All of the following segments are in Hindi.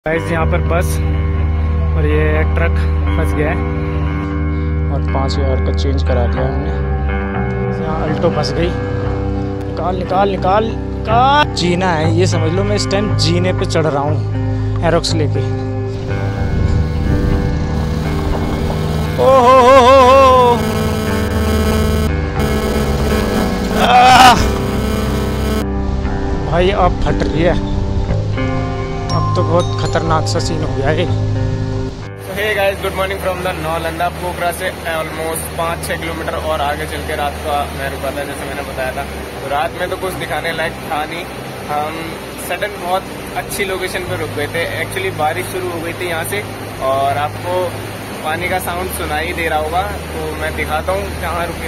गाइस यहाँ पर बस और ये ट्रक फंस गया है और 5000 का चेंज करा दिया हमने। यहाँ अल्टो फंस गई। निकाल निकाल निकाल निकाल। जीना है ये समझ लो। मैं इस टाइम जीने पे चढ़ रहा हूँ एरोक्स लेके। ओ हो भाई अब फट रही है। अब तो बहुत खतरनाक सा सीन हो गया है। Hey guys, good morning from the Nalanda. Pokhara से ऑलमोस्ट 5-6 किलोमीटर और आगे चल के रात का मैं रुका था, जैसे मैंने बताया था। तो रात में तो कुछ दिखाने लायक था नहीं। हम सडन बहुत अच्छी लोकेशन पे रुक गए थे। एक्चुअली बारिश शुरू हो गई थी यहाँ से और आपको पानी का साउंड सुनाई दे रहा होगा, तो मैं दिखाता हूँ कहाँ रुके।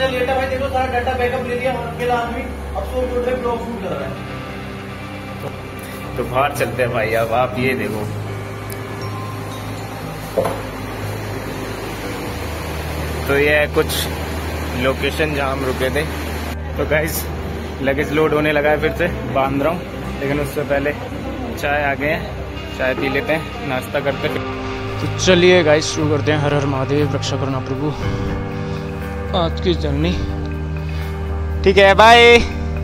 तो बाहर चलते हैं भाई। अब आप ये देखो, तो ये है कुछ लोकेशन जहाँ हम रुके थे। तो गाइस लगेज लोड होने लगा है, फिर से बांध रहा हूँ, लेकिन उससे पहले चाय आ गए हैं, चाय पी लेते हैं, नाश्ता करते हैं। तो चलिए गाइस शुरू करते हैं। हर हर महादेव, रक्षा करना प्रभु। आज की जर्नी ठीक है, बाय।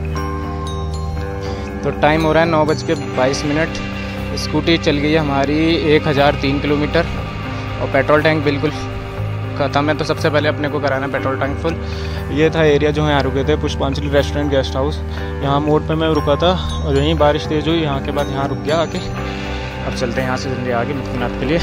तो टाइम हो रहा है 9:22। स्कूटी चल गई है हमारी 1003 किलोमीटर और पेट्रोल टैंक बिल्कुल ख़त्म है। तो सबसे पहले अपने को कराना पेट्रोल टैंक फुल। ये था एरिया जो यहाँ रुके थे, पुष्पांजलि रेस्टोरेंट गेस्ट हाउस। यहाँ मोड़ पे मैं रुका था और यहीं बारिश तेज हुई, यहाँ के बाद यहाँ रुक गया आके। अब चलते हैं यहाँ से जल्दी आगे मुक्तिनाथ के लिए।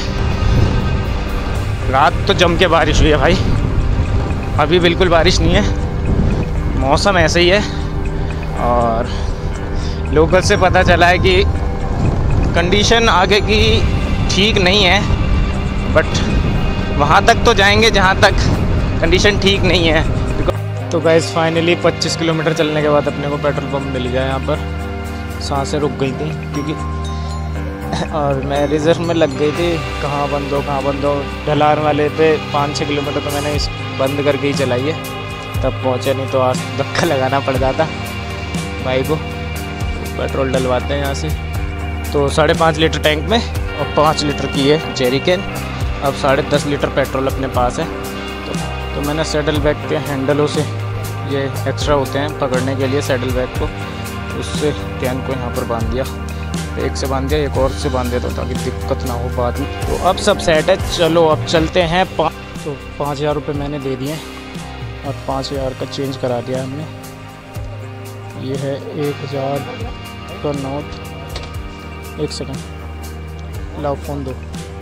रात तो जम के बारिश हुई है भाई, अभी बिल्कुल बारिश नहीं है, मौसम ऐसे ही है। और लोकल से पता चला है कि कंडीशन आगे की ठीक नहीं है, बट वहाँ तक तो जाएंगे जहाँ तक कंडीशन ठीक नहीं है। तो गाइस फाइनली 25 किलोमीटर चलने के बाद अपने को पेट्रोल पंप मिल गया यहाँ पर। सांसें रुक गई थी क्योंकि और मैं रिजर्व में लग गई थी, कहाँ बंद हो। ढलान वाले पे 5-6 किलोमीटर तो मैंने इस बंद करके ही चलाई है, तब पहुँचे, नहीं तो आज धक्का लगाना पड़ जाता भाई को। पेट्रोल डलवाते हैं यहाँ से। तो 5.5 लीटर टैंक में और 5 लीटर की है जेरी कैन। अब 10.5 लीटर पेट्रोल अपने पास है। तो मैंने सैडल बैग के हैंडलों से, ये एक्स्ट्रा होते हैं पकड़ने के लिए सैडल बैग को, उससे कैन को यहाँ पर बांध दिया। एक से बांध दिया, एक और से बांध देता ताकि दिक्कत ना हो बाद में। तो अब सब सेट है। चलो अब चलते हैं। तो 5000 रुपये मैंने दे दिए और 5000 का चेंज करा दिया हमने। ये है 1000 का नोट। एक सेकंड, लाओ फ़ोन दो।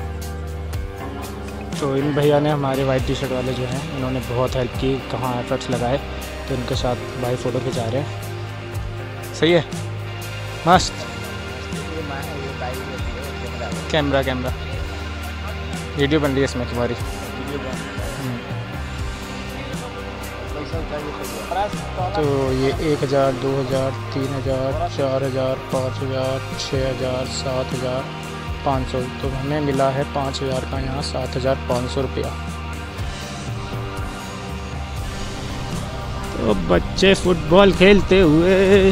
तो इन भैया ने, हमारे वाइट टी शर्ट वाले जो हैं, इन्होंने बहुत हेल्प की, कहाँ एफर्ट्स लगाए, तो इनके साथ भाई फ़ोटो खिंचा रहे हैं। सही है, मस्त। कैमरा वीडियो बन रही है इसमें तुम्हारी। तो ये 1000, 2000, 3000, 4000, 5000, 6000, 7500। तो हमें मिला है 5000 का यहाँ 7500 रुपया। तो बच्चे फुटबॉल खेलते हुए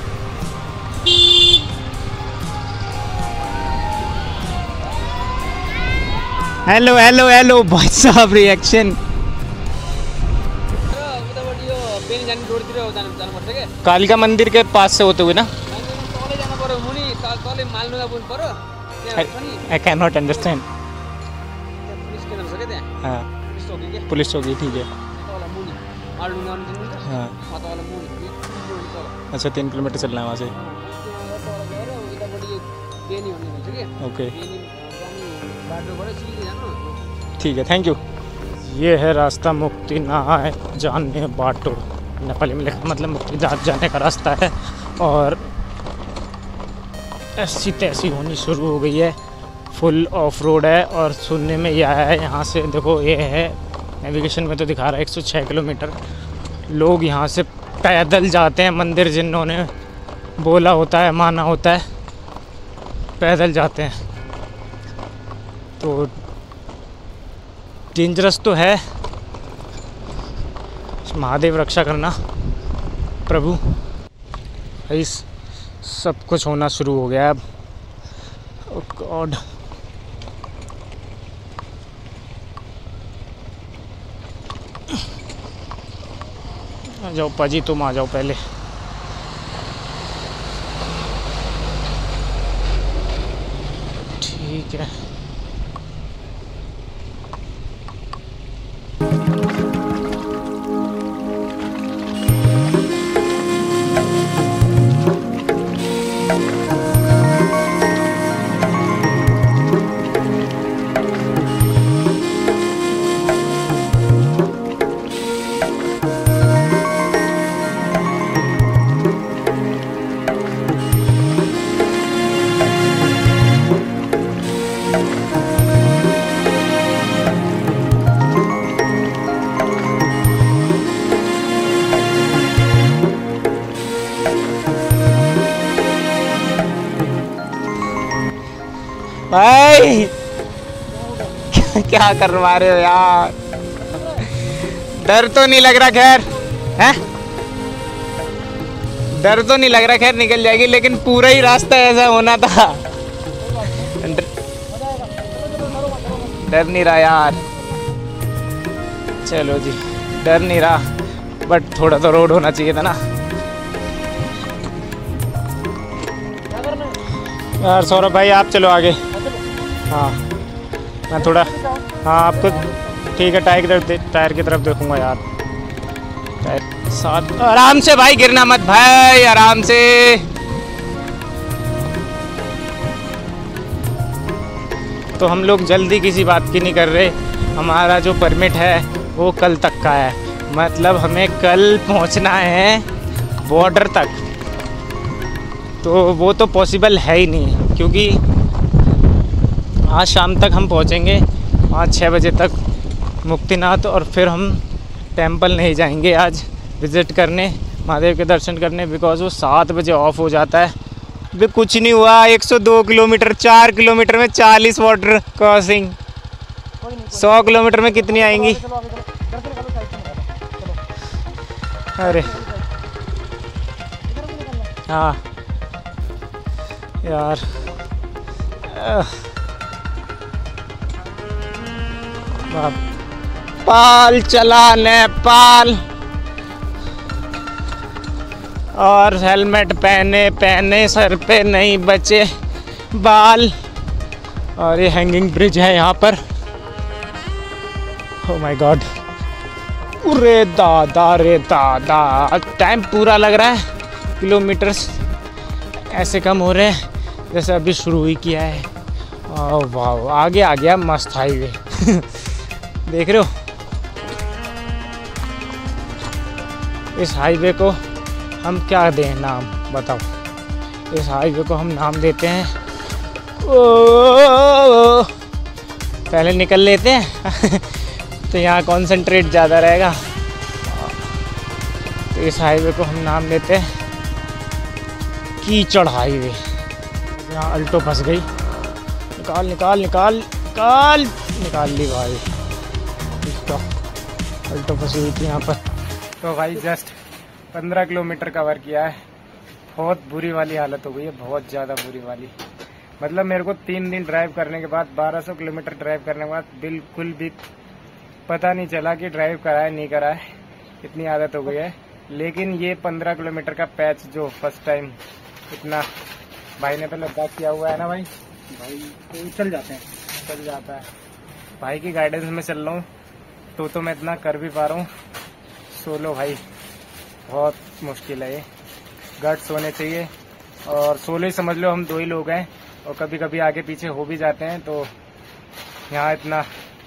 हेलो भाई साहब, रिएक्शन। कालिका मंदिर के पास से होते हुए ना। I can not understand. हाँ, पुलिस चौकी, ठीक है। हाँ, अच्छा 3 किलोमीटर चलना है वहाँ से। ओके, ठीक है, थैंक यू। ये है रास्ता मुक्तिनाथ जाने बाटो, नेपाली में लिखा, मतलब मुक्तिनाथ जाने का रास्ता है। और ऐसी तैसी होनी शुरू हो गई है, फुल ऑफ रोड है। और सुनने में यह है, यहाँ से देखो, ये है नेविगेशन में तो दिखा रहा है 106 किलोमीटर। लोग यहाँ से पैदल जाते हैं मंदिर, जिन्होंने बोला होता है, माना होता है, पैदल जाते हैं। तो डेंजरस तो है, महादेव रक्षा करना प्रभु। इस सब कुछ होना शुरू हो गया अब। गॉड। आ जाओ पाजी, तुम आ जाओ पहले। ठीक है। भाई क्या करवा रहे हो यार? डर तो नहीं लग रहा खैर? हैं? डर तो नहीं लग रहा खैर, निकल जाएगी, लेकिन पूरा ही रास्ता ऐसा होना था। डर नहीं रहा यार। चलो जी, डर नहीं रहा, बट थोड़ा तो रोड होना चाहिए था ना यार। सौरभ भाई आप चलो आगे। हाँ मैं थोड़ा, हाँ आपको ठीक है, टायर की तरफ देखूंगा यार। टायर साथ, आराम से भाई, गिरना मत भाई, आराम से। तो हम लोग जल्दी किसी बात की नहीं कर रहे। हमारा जो परमिट है वो कल तक का है, मतलब हमें कल पहुंचना है बॉर्डर तक। तो वो तो पॉसिबल है ही नहीं, क्योंकि आज शाम तक हम पहुंचेंगे 5-6 बजे तक मुक्तिनाथ, और फिर हम टेंपल नहीं जाएंगे आज विज़िट करने, महादेव के दर्शन करने, बिकॉज़ वो 7 बजे ऑफ हो जाता है। भी कुछ नहीं हुआ, 102 किलोमीटर, 4 किलोमीटर में 40 वाटर क्रॉसिंग, 100 किलोमीटर में कितनी आएंगी? अरे हाँ यार, नेपाल चला, नेपाल। और हेलमेट पहने सर पे नहीं बचे बाल। और ये हैंगिंग ब्रिज है यहाँ पर। ओह माय गॉड, अरे दादा रे दादा, टाइम पूरा लग रहा है, किलोमीटर्स ऐसे कम हो रहे हैं जैसे अभी शुरू ही किया है। ओह वाह, आगे आ गया मस्त हाईवे। देख रहे हो, इस हाईवे को हम क्या दें नाम, बताओ? इस हाईवे को हम नाम देते हैं, ओ पहले निकल लेते हैं तो यहाँ कंसंट्रेट ज़्यादा रहेगा। तो इस हाईवे को हम नाम देते हैं कीचड़ हाईवे। यहाँ अल्टो फंस गई, निकाल निकाल निकाल निकाल निकाल ली भाई, इसका अल्टो फंसी हुई थी यहाँ पर। तो भाई जस्ट 15 किलोमीटर कवर किया है। बहुत बुरी वाली हालत हो गई है, बहुत ज़्यादा बुरी वाली। मतलब मेरे को 3 दिन ड्राइव करने के बाद, 1200 किलोमीटर ड्राइव करने के बाद बिल्कुल भी पता नहीं चला कि ड्राइव करा है नहीं करा है, इतनी आदत हो गई है। लेकिन ये 15 किलोमीटर का पैच जो फर्स्ट टाइम इतना, भाई ने तो लद्दाख किया हुआ है ना भाई, भाई तो चल जाते हैं, चल जाता है। भाई की गाइडेंस में चल रहा हूँ तो मैं इतना कर भी पा रहा हूँ। सोलो भाई बहुत मुश्किल है, ये गट्स होने चाहिए। और सोलो ही समझ लो, हम 2 ही लोग हैं और कभी कभी आगे पीछे हो भी जाते हैं। तो यहाँ इतना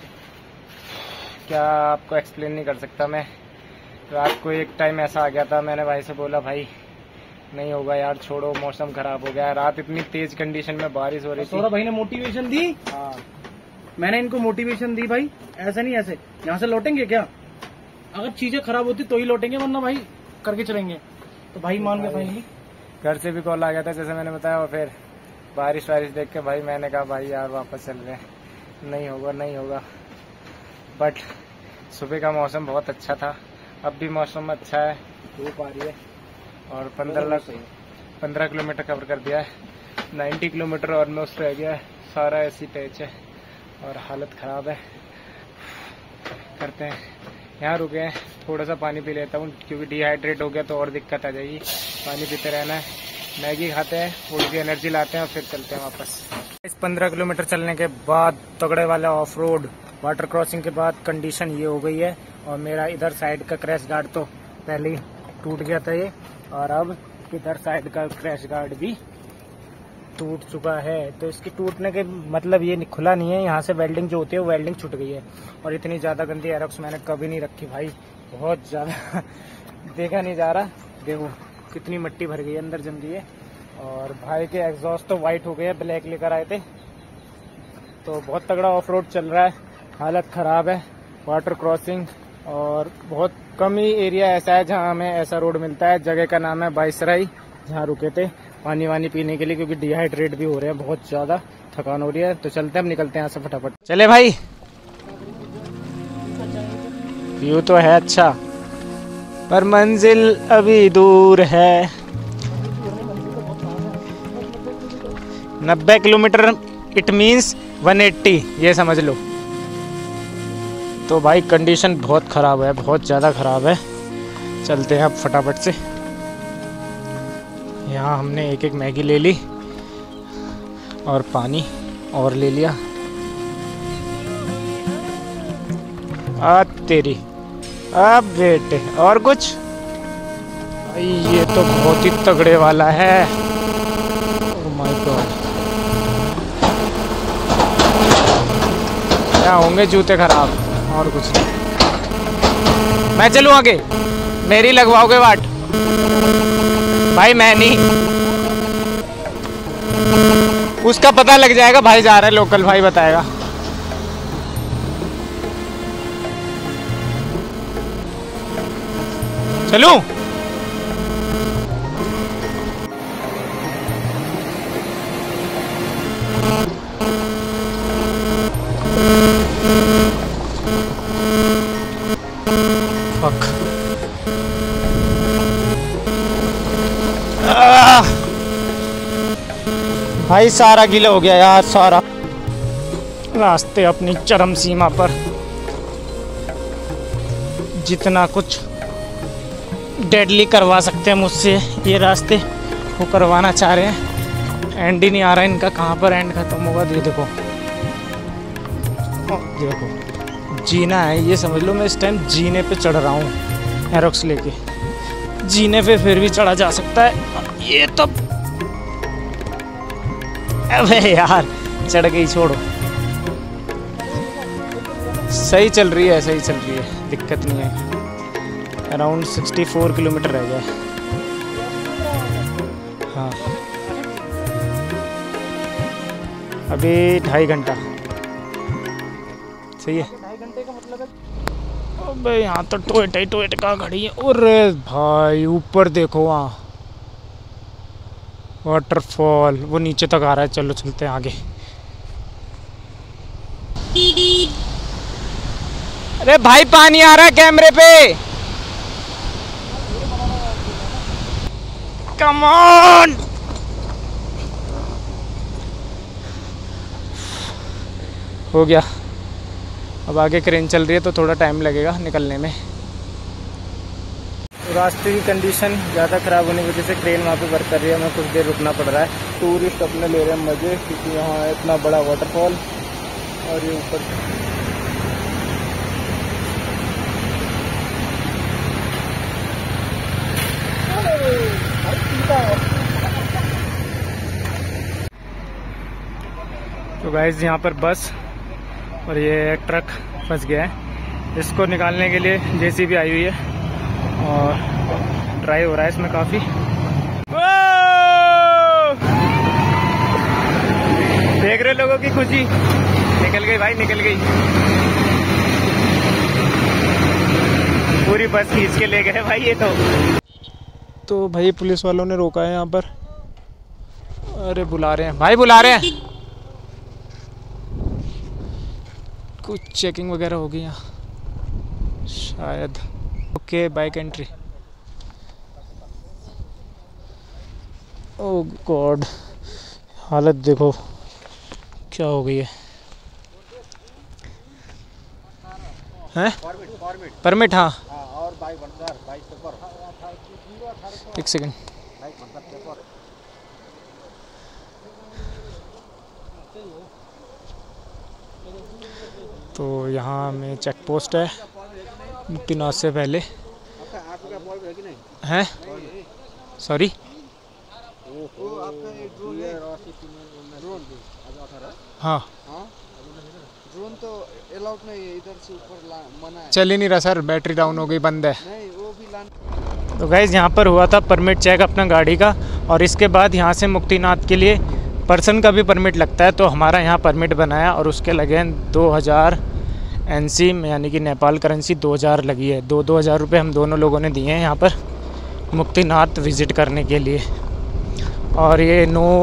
क्या आपको एक्सप्लेन नहीं कर सकता मैं। रात को एक टाइम ऐसा आ गया था, मैंने भाई से बोला भाई नहीं होगा यार, छोड़ो, मौसम खराब हो गया। रात इतनी तेज कंडीशन में बारिश हो रही थी। सौरभ भाई ने मोटिवेशन दी। हाँ मैंने इनको मोटिवेशन दी भाई, ऐसा नहीं, ऐसे यहाँ से लौटेंगे क्या? अगर चीजें खराब होती तो ही लौटेंगे, वरना भाई करके चलेंगे। तो भाई मान गए फाइनली। घर से भी कॉल आ गया था जैसे मैंने बताया, और फिर बारिश वारिश देख के भाई मैंने कहा भाई यार वापस चल रहे हैं, नहीं होगा नहीं होगा। बट सुबह का मौसम बहुत अच्छा था, अब भी मौसम अच्छा है, धूप आ रही है। और 15 किलोमीटर कवर कर दिया है, 90 किलोमीटर ऑलमोस्ट रह गया है। सारा ऐसी पैच है और हालत ख़राब है। करते हैं, यहाँ रुके हैं, थोड़ा सा पानी पी लेता हूँ क्योंकि डिहाइड्रेट हो गया तो और दिक्कत आ जाएगी। पानी पीते रहना है, मैगी खाते हैं, थोड़ी सी एनर्जी लाते हैं और फिर चलते हैं वापस। इस 15 किलोमीटर चलने के बाद तगड़े वाला ऑफ रोड वाटर क्रॉसिंग के बाद कंडीशन ये हो गई है। और मेरा इधर साइड का क्रैश गार्ड तो पहले ही टूट गया था ये, और अब इधर साइड का क्रैश गार्ड भी टूट चुका है। तो इसके टूटने के मतलब ये खुला नहीं है, यहाँ से वेल्डिंग जो होती है वो वेल्डिंग छूट गई है। और इतनी ज़्यादा गंदी एरोक्स मैंने कभी नहीं रखी भाई, बहुत ज़्यादा देखा नहीं जा रहा। देखो कितनी मिट्टी भर गई है, अंदर जम गई है। और भाई के एग्जॉस्ट तो वाइट हो गए, ब्लैक लेकर आए थे। तो बहुत तगड़ा ऑफ रोड चल रहा है, हालत ख़राब है। वाटर क्रॉसिंग और बहुत कम ही एरिया ऐसा है जहाँ हमें ऐसा रोड मिलता है। जगह का नाम है बाइसराई, जहाँ रुके थे पानी वानी पीने के लिए क्योंकि डिहाइड्रेट भी हो रहे हैं, बहुत ज़्यादा थकान हो रही है। तो चलते हैं, हम निकलते हैं यहाँ से फटाफट। चले भाई, व्यू तो है अच्छा पर मंजिल अभी दूर है। 90 किलोमीटर इट मीन्स 180, ये समझ लो। तो भाई कंडीशन बहुत ख़राब है, बहुत ज़्यादा ख़राब है। चलते हैं अब फटाफट से। यहाँ हमने एक मैगी ले ली और पानी और ले लिया। तेरी अब बेटे और कुछ भाई, ये तो बहुत ही तगड़े वाला है। ओह माय गॉड, क्या होंगे जूते खराब और कुछ नहीं। मैं चलूँ आगे, मेरी लगवाओगे वाट? भाई मैं नहीं, उसका पता लग जाएगा, भाई जा रहा है, लोकल भाई बताएगा। चलूं? भाई सारा गीला हो गया यार, सारा रास्ते अपनी चरम सीमा पर। जितना कुछ डेडली करवा सकते हैं मुझसे ये रास्ते, वो करवाना चाह रहे हैं। एंड ही नहीं आ रहा है इनका, कहाँ पर एंड खत्म होगा। ये देखो, देखो जीना है, ये समझ लो मैं इस टाइम जीने पे चढ़ रहा हूँ एरोक्स लेके। जीने पे फिर भी चढ़ा जा सकता है। ये तो अबे यार चढ़ गई, छोड़ो। सही चल रही है, सही चल रही है, दिक्कत नहीं है। अराउंड 64 किलोमीटर रह गया। हाँ अभी 2.5 घंटा, सही है। 2.5 घंटे का मतलब है। अबे यहाँ तो टोयोटा का खड़ी है। और भाई ऊपर देखो, वहाँ वाटरफॉल वो नीचे तक आ रहा है। चलो चलते हैं आगे। अरे भाई पानी आ रहा है कैमरे पे, कम ऑन। हो गया, अब आगे क्रेन चल रही है तो थोड़ा टाइम लगेगा निकलने में। रास्ते की कंडीशन ज़्यादा ख़राब होने की वजह से क्रेन वहाँ पे वर्क कर रही है, हमें कुछ देर रुकना पड़ रहा है। टूरिस्ट अपने ले रहे हैं मज़े, क्योंकि यहाँ है इतना बड़ा वाटरफॉल। और ये ऊपर तो गाइस यहाँ पर बस और ये ट्रक फंस गया है। इसको निकालने के लिए जेसीबी आई हुई है और ट्राई हो रहा है इसमें काफ़ी। देख रहे लोगों की खुशी, निकल गई भाई, निकल गई। पूरी बस खींच के ले गए भाई ये तो भाई पुलिस वालों ने रोका है यहाँ पर। अरे बुला रहे हैं भाई, बुला रहे हैं। कुछ चेकिंग वगैरह होगी यहाँ शायद। Okay bike entry. Oh god, हालत देखो क्या हो गई है? हैं? परमिट हाँ। एक सेकंड। तो यहाँ में चेक पोस्ट है मुक्तिनाथ से पहले हैं। सॉरी हाँ ड्रोन तो अलाउड नहीं है इधर से ऊपर मना है। चल ही नहीं रहा सर, बैटरी डाउन हो गई, बंद है। नहीं वो भी लान। तो गाइज़ यहाँ पर हुआ था परमिट चेक अपना गाड़ी का, और इसके बाद यहाँ से मुक्तिनाथ के लिए पर्सन का भी परमिट लगता है। तो हमारा यहाँ परमिट बनाया और उसके लगे 2000 NC में, यानी कि नेपाल करेंसी 2000 लगी है। 2000 रुपये हम दोनों लोगों ने दिए हैं यहाँ पर मुक्तिनाथ विज़िट करने के लिए। और ये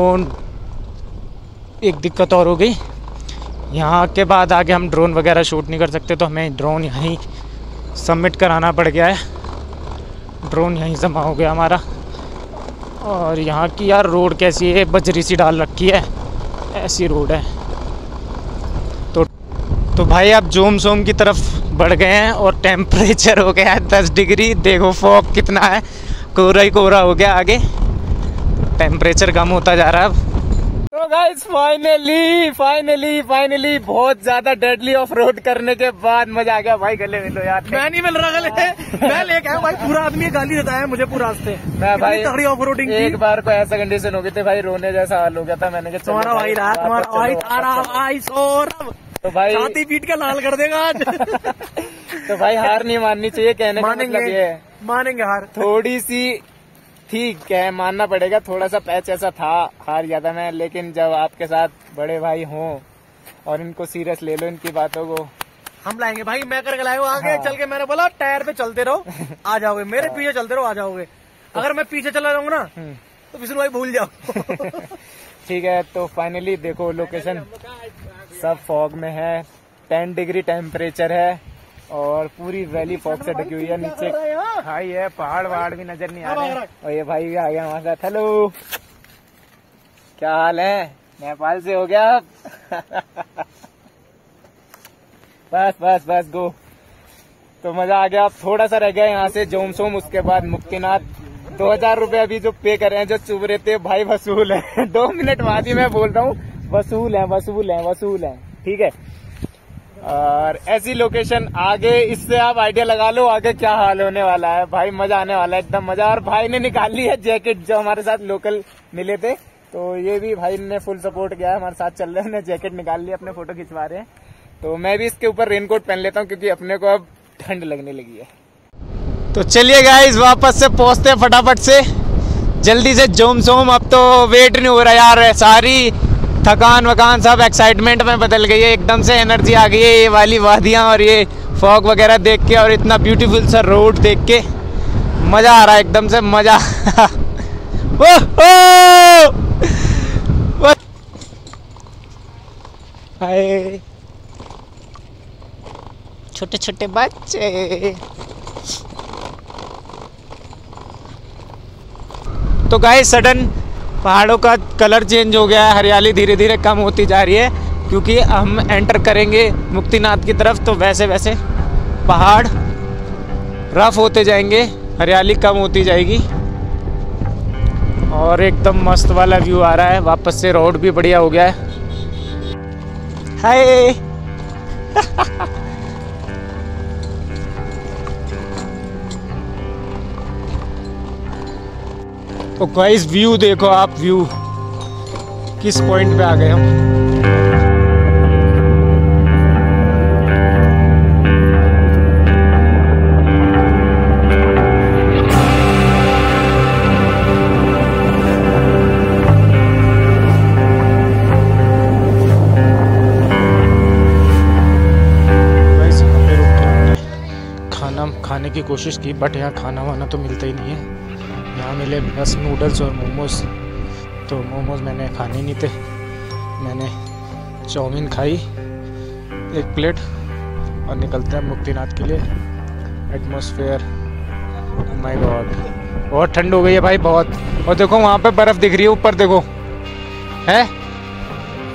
एक दिक्कत और हो गई, यहाँ के बाद आगे हम ड्रोन वगैरह शूट नहीं कर सकते, तो हमें ड्रोन यहीं सबमिट कराना पड़ गया है। ड्रोन यहीं जमा हो गया हमारा। और यहाँ की यार रोड कैसी है, बजरी सी डाल रखी है, ऐसी रोड है। तो भाई आप जोम सोम की तरफ बढ़ गए हैं और टेम्परेचर हो गया है 10 डिग्री। देखो फॉग कितना है, कोहरा ही कोहरा हो गया आगे, टेम्परेचर कम होता जा रहा है अब। तो गाइस फाइनली बहुत ज्यादा डेडली ऑफ रोड करने के बाद मजा आ गया भाई। गले मिलो यार। मैं नहीं मिल रहा गले, मैं लेके आया भाई। पूरा आदमी गाली देता है मुझे पूरा रास्ते। मैं भाई तगड़ी ऑफ रोडिंग एक बार को ऐसा कंडीशन हो गई थी भाई, रोने जैसा हाल हो गया था। मैंने कहा तुम्हारा भाई रहा, तुम्हारा भाई तारा भाई सौरभ तो भाई छाती पीट के लाल कर देगा आज। तो भाई हार नहीं माननी चाहिए, कहने का मतलब ये है। मानेंगे हार। थोड़ी सी ठीक है, मानना पड़ेगा, थोड़ा सा पैच ऐसा था, हार ज्यादा मैं। लेकिन जब आपके साथ बड़े भाई हों और इनको सीरियस ले लो इनकी बातों को। हम लाएंगे भाई, मैं करके लाए हो आगे। हाँ। चल के मैंने बोला टायर पे चलते रहो आ जाओगे, मेरे पीछे चलते रहो आ जाओगे। अगर मैं पीछे चला जाऊंगा ना तो विष्णु भाई भूल जाओ। ठीक है, तो फाइनली देखो लोकेशन सब फॉग में है, 10 डिग्री टेम्परेचर है और पूरी वैली फॉग से ढकी हुई है। नीचे खाई है, पहाड़ वहाड़ भी नजर नहीं आ रहे हैं। और ये भाई भी आ गया हमारे साथ। हेलो, क्या हाल है? नेपाल से हो गया अब? बस गो। तो मजा आ गया। अब थोड़ा सा रह गया यहाँ से जोम सोम, उसके बाद मुक्तिनाथ। 2000 रुपये अभी जो पे कर रहे हैं, जो चुभ रहे थे भाई, वसूल है। 2 मिनट बाद ही मैं बोल रहा हूँ, वसूल है। ठीक है, और ऐसी लोकेशन आगे, इससे आप आइडिया लगा लो आगे क्या हाल होने वाला है भाई। मजा आने वाला है, एकदम मजा। और भाई ने निकाल ली है जैकेट, जो हमारे साथ लोकल मिले थे, तो ये भी भाई ने फुल सपोर्ट किया है, हमारे साथ चल रहे हैं। जैकेट निकाल ली, अपने फोटो खिंचवा रहे हैं। तो मैं भी इसके ऊपर रेनकोट पहन लेता हूँ, क्योंकि अपने को अब ठंड लगने लगी है। तो चलिए गाइस वापस से पहुंचते हैं फटाफट से, जल्दी से जोम सोम। अब तो वेट नहीं हो रहा यार, सारी थकान वकान सब एक्साइटमेंट में बदल गई है। एकदम से एनर्जी आ गई है ये वाली वादियाँ और ये फॉग वगैरह देख के, और इतना ब्यूटीफुल सा रोड देख के मज़ा आ रहा है, एकदम से मज़ा। हाय छोटे छोटे बच्चे। तो गाइस सडन पहाड़ों का कलर चेंज हो गया है, हरियाली धीरे धीरे कम होती जा रही है, क्योंकि हम एंटर करेंगे मुक्तिनाथ की तरफ। तो वैसे वैसे पहाड़ रफ होते जाएंगे, हरियाली कम होती जाएगी, और एकदम मस्त वाला व्यू आ रहा है। वापस से रोड भी बढ़िया हो गया है। हाय तो गाइस व्यू देखो आप, व्यू किस पॉइंट पे आ गए हम। खाने की कोशिश की, बट यहाँ खाना वाना तो मिलता ही नहीं है। यहाँ मिले बस नूडल्स और मोमोज। तो मोमोज मैंने खाने नहीं थे, मैंने चाउमीन खाई 1 प्लेट, और निकलते हैं मुक्तिनाथ के लिए। एटमॉस्फेयर, माय गॉड, बहुत ठंड हो गई है भाई, बहुत। और देखो वहाँ पे बर्फ़ दिख रही है ऊपर, देखो है।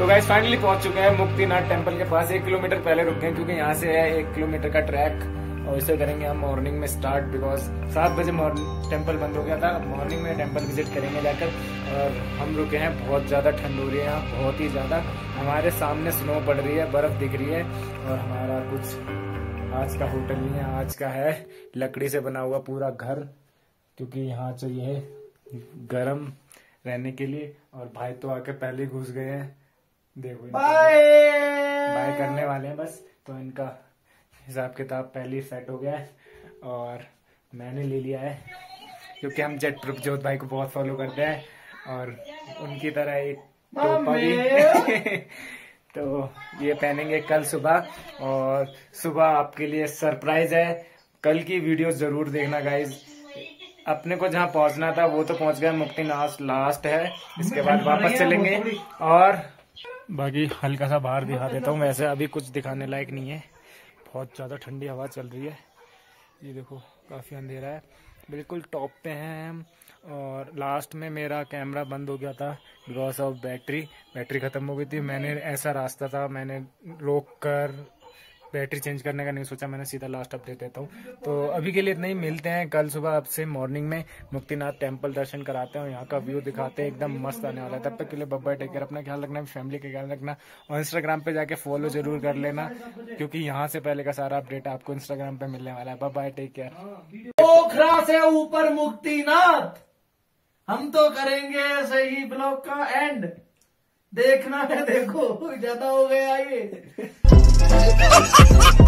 तो गाइस फाइनली पहुंच चुके हैं मुक्तिनाथ टेम्पल के पास। 1 किलोमीटर पहले रुके हैं क्योंकि यहाँ से है 1 किलोमीटर का ट्रैक और इसे करेंगे हम मॉर्निंग में स्टार्ट, बिकॉज 7 बजे टेम्पल बंद हो गया था। अब मॉर्निंग में टेम्पल विजिट करेंगे जाकर। और हम रुके हैं, बहुत ज़्यादा ठंड हो रही है यहाँ, बहुत ही ज़्यादा। हमारे सामने स्नो पड़ रही है, बर्फ़ दिख रही है। और हमारा कुछ आज का होटल नहीं है, आज का है लकड़ी से बना हुआ पूरा घर, क्योंकि यहाँ चाहिए गर्म रहने के लिए। और भाई तो आके पहले घुस गए हैं, देखो बाय करने वाले हैं बस। तो इनका हिसाब किताब पहले ही सेट हो गया है और मैंने ले लिया है, क्योंकि हम जेट प्रभजोत भाई को बहुत फॉलो करते हैं और उनकी तरह एक टोपा भी तो ये पहनेंगे कल सुबह। और सुबह आपके लिए सरप्राइज है, कल की वीडियो जरूर देखना गाइज। अपने को जहाँ पहुंचना था वो तो पहुंच गया, मुक्तिनाथ लास्ट है, इसके बाद वापस चलेंगे। और बाकी हल्का सा बाहर दिखा देता हूँ, वैसे अभी कुछ दिखाने लायक नहीं है, बहुत ज़्यादा ठंडी हवा चल रही है। ये देखो काफ़ी अंधेरा है, बिल्कुल टॉप पे हैं हम। और लास्ट में मेरा कैमरा बंद हो गया था बिकॉज ऑफ बैटरी ख़त्म हो गई थी। मैंने ऐसा रास्ता था, मैंने रोक कर बैटरी चेंज करने का नहीं सोचा, मैंने सीधा लास्ट अपडेट देता हूँ। तो अभी के लिए इतना ही, मिलते हैं कल सुबह आपसे मॉर्निंग में। मुक्तिनाथ टेम्पल दर्शन कराते हैं और यहाँ का व्यू दिखाते हैं, एकदम मस्त आने वाला है। तब तक के लिए बाय, टेक केयर, अपना ख्याल रखना, फैमिली का ख्याल रखना। और इंस्टाग्राम पे जाके फॉलो जरूर कर लेना, क्योंकि यहाँ से पहले का सारा अपडेट आपको इंस्टाग्राम पे मिलने वाला है। Bye, take care. पोखरा से ऊपर मुक्तिनाथ, हम तो करेंगे सही ब्लॉग का एंड, देखना है। देखो ज्यादा हो गया ये